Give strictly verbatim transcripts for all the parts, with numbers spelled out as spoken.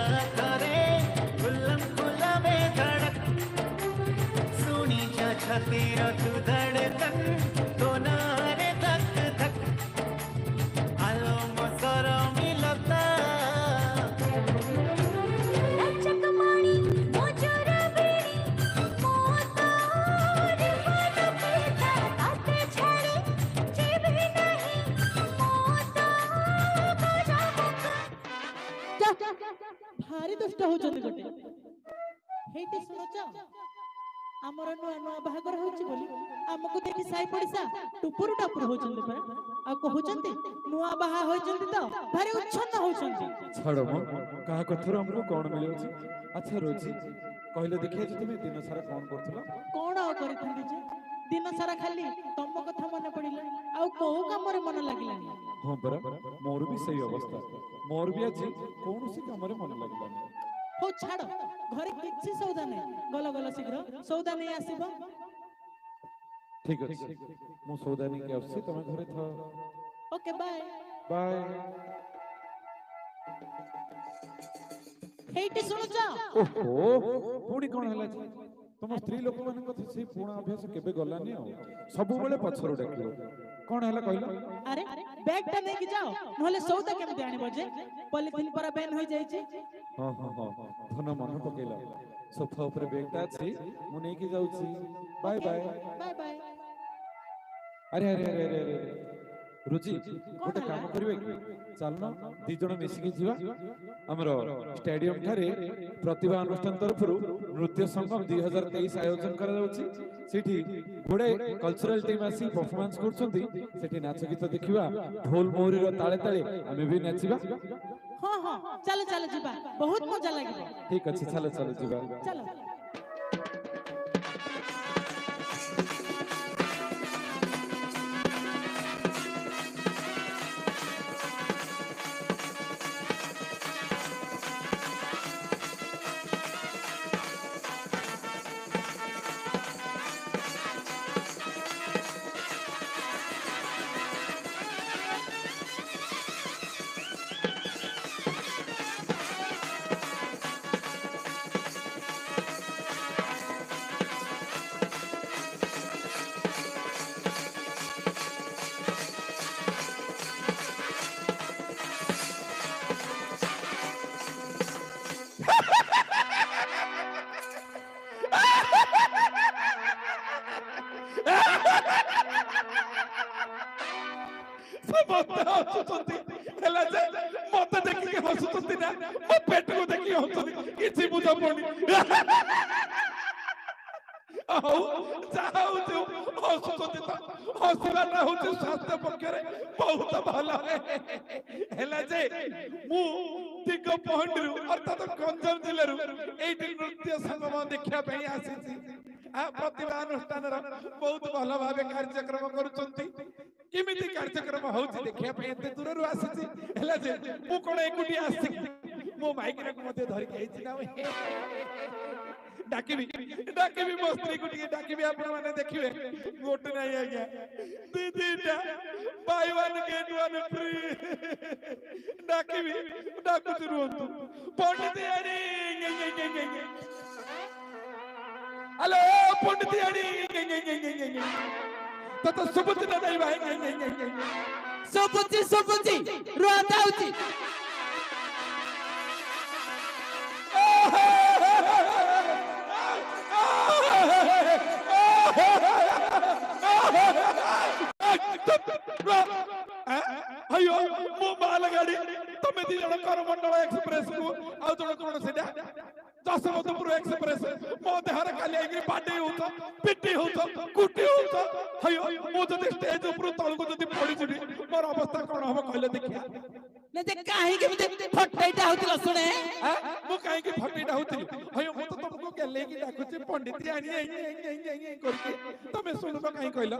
करे खुल्लम खुल्ला में धड़क सुनी जा छातीर तू धड़कन तो नारे धक धक आलो मसर मिलता चकमाणी मोजर बेड़ी मोतार मन पेता ताते छड़ी जीव ही नहीं मोता गजा भारी दुष्ट होचंदी गोटे हेटी सुनच आमर नुआ नुआ बाहागर होची बोली हमको देखि साई पड़िसा टुपुर टापुर होचंदी पर आ कहउचंदी नुआ बाहा होचंदी तो भारी उच्छन्न होचंदी छाड़ म कहा कथर हमको कौन मिले अछि अच्छा रोजी कहले देखिए जे तुम दिन सारा कौन करथला कोण आ करिथंदी जे दिन सारा खाली तम कथा मने पड़िला आ को काम रे मन लागिलानी हां बरा मोर भी सही अवस्था मोर भी अछि कोनोसी काम रे मन लागलानी हो छाड़ घरे किछि सौदा नै गलो गलो शीघ्र सौदा नै आसीबो ठीक अछि मु सौदा नै के आसी तमे घरे था ओके बाय बाय हेटी सुनु जा ओहो पुणी कोन हला छी तुम स्त्री लोक मन कथा से पुणा अभ्यास केबे गलानी हो सब बेले पछरो डाकियो कोन हला कहला अरे बैग टा नै कि जाओ नहले सौदा केमते आनी बजे पॉलिथिन पर बैन होई जाई छी हां हां हां धन मन पकेला सोफा ऊपर बैग ता छी मु नै कि जाउ छी बाय बाय बाय बाय अरे अरे अरे अरे अरे रुचि गोटे काम करबे कि चलना दी जण मिसी के जीवा हमरो स्टेडियम थारे प्रतिभा अनुष्ठान तरफरु नृत्य संगम दो हज़ार तेईस आयोजन करा जाउची सेठी गोडे कल्चरल टीम आसी परफॉर्मेंस करछंती सेठी नाच गीत देखिबा ढोल मोहरी रो ताळे ताळे हमें भी नाचिबा हां हां चलो चलो जीवा बहुत मजा लागिबो ठीक अछि चलो चलो जीवा चलो मत देखिए हसुचंती ना मो पेट को देखिए हसुचंती किछि बुझा पड़नी आओ जाओ जो हसुचंती तो हसिबा ना होचे स्वास्थ्य पक्षरे बहुत भला हेला जे मु दिग पहंडरू अर्थात कंजर जिल्लारू एठी नृत्य संगम देखिया पई आसीछि आ प्रतिभा अनुष्ठान बहुत भल भाबे कार्यक्रम करूचंती किमिति कार्यक्रम होउछि देखिया पई एते दूररू आसीछि हेला जे मु कोन एकुटी आसी मो माइक रे मते धरि के आइछि ना डाकिबी डाकिबी मो स्त्री को टिके डाकिबी आपण माने देखिबे गोट नाही आज्ञा दीदीटा buy one get one free डाकिबी डाकुच रुंतु पंडित यारी हेलो पंडित यारी तो तो सुबुत ना दई भाई सुबुति सुबुति रोता उची अयो मो माल गाड़ी तमे दी जण कर मंडल एक्सप्रेस को आ जण कोन सेटा दशमतपुर एक्सप्रेस मो देहर खाली आइग्री बाडी होत पिटी होत कुटी होत अयो मो जदी स्टेज ऊपर तळ को जदी पड़ी जडी मोर अवस्था कोन हो कहले देखिया ने जे काहे के फटैटा होतला सुने मो काहे के फटैटा होतली अयो मो तो तुमको के लेकी डाकुची पंडित आनी आई आई आई करके तमे सुनो काहे कहलो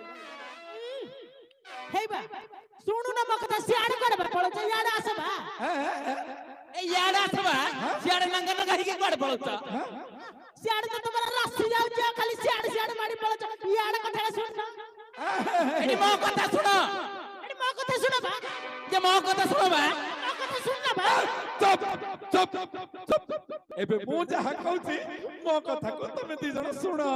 हेबा सुनु न म कथा सियाड करबा पड़ छ याड आसबा ए याड आसबा सियाड नंगा नंगा ही के पड़ पड़ छ सियाड तो तुम्हारा रास्सी जाउ छ खाली सियाड सियाड मारी पड़ छ याड कथा सुन एडी म कथा सुनो एडी म कथा सुनो बा जे म कथा सुनो बा म कथा सुन बा चुप चुप चुप एबे मु जहा कहूची मो कथा को तमे दी जण सुनो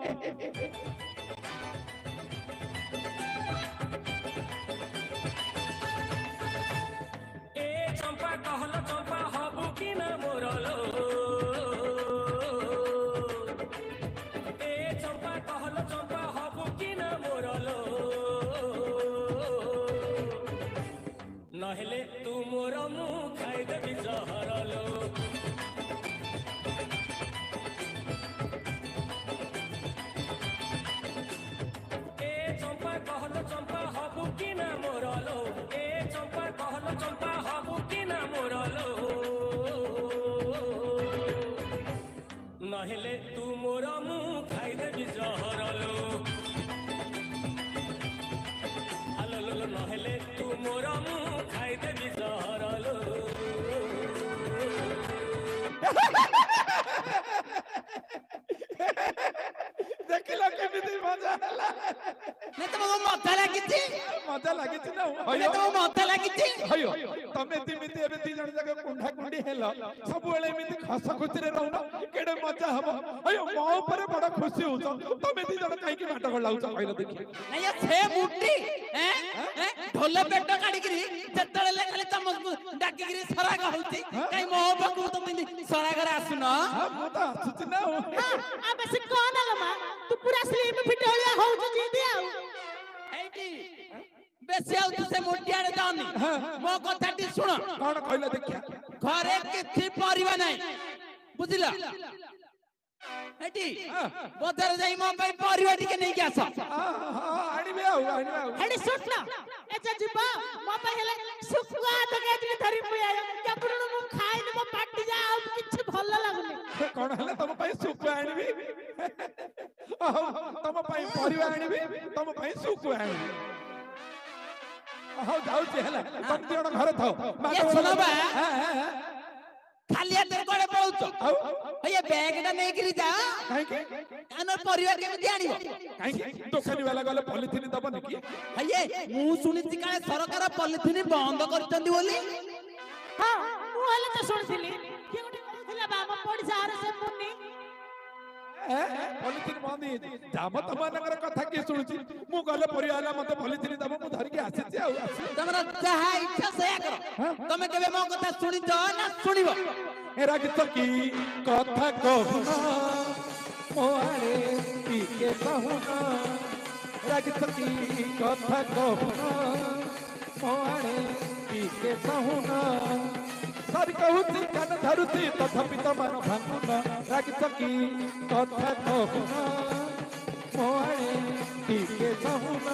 ए चंपा कहल चंपा हबु कि ना मोरलो ए चंपा कहल चंपा हबु कि ना मोरलो नहेले तू मोर मु खाई देबी जहरलो ए चंपा कहल चंपा हबु कि ना मोरलो ए चंपा कहल चंपा हबु कि ना मोरलो नहेले तू मोर मु खाई देबी जहरलो आलो लो लो नहेले तू मोर मु खाई देबी जहरलो देखिला केमिति मजा हला ने तुमको मजा लागिछि मजा लागिछि ना ने तुमको मजा लागिछि हयो तमे दिमिति एबे दी जण जगह कुंडा कुंडी हेलो सब बेले एमिति खस खुचरे रहउना केडे मजा हबो हयो मो ऊपर बड़ा खुशी होछ तमे दी जण काई की माट गलाउछ कहलो देखि नहीं से मुट्ठी हैं हैं ढोल पेट काडी करी जतळे ले खाली तमस डाकी करी सराग होती काई मो बकु तुम सराग रे आसुन हां मो त आछुछ ना आ बस कोन लमा तू पूरा स्लिम फिटोलिया होउ जी दे आउ एटी बेसी आउ तू से मुट्ठी आड़े जानी मो कथाटी सुन कोन कहलो देखिया घरे किछि परिबा नै बुझिला एटी बदर जाई मो पे परिबा टिके नै के आस आनिबे आउ आनिबे आउ हेडी सुटला एचा जिबा मो पे हेले सुकुआ तो के धरि पुया केपुरु मु खाइ न मो पाटी जा आउ किछ भल लागुनी कोन हले तम पई सुकु आनिबी तम पई परिवा आनिबी तम पई सुकु आनिबी हां जाउ छी हला तम दियण घर थाओ ये सुनो बा खाली हाथ कोड़े पहुंचो आउ ये बैग टा नै करी जा काहे के आनर परिवार केमिति आनिबो काहे के दुकानी वाला गले पॉलिथिन दबन की हये मु सुनिति काले सरकार पॉलिथिन बंद करचंदी बोली हां मु हले तो सुनथिली के गोटे कहथिला बाबा पड़सा हर से मुन्नी ए पॉलिथिन बंद जाम तमनकर कथा के सुनुची मु गले परिवाला मते पॉलिथिन दब मु धर के आसी आउ तमरा जहा इच्छा से करो तमे केबे मो कथा सुनि ज ना सुनिबो एरा गीत की कथा कहूना मोरे पीके कहूना एरा गीत की कथा कहूना मोरे पीके कहूना सर कहूती कान धरुती तथापि तो मन भांगुना एरा गीत की कथा कहूना मोरे पीके कहूना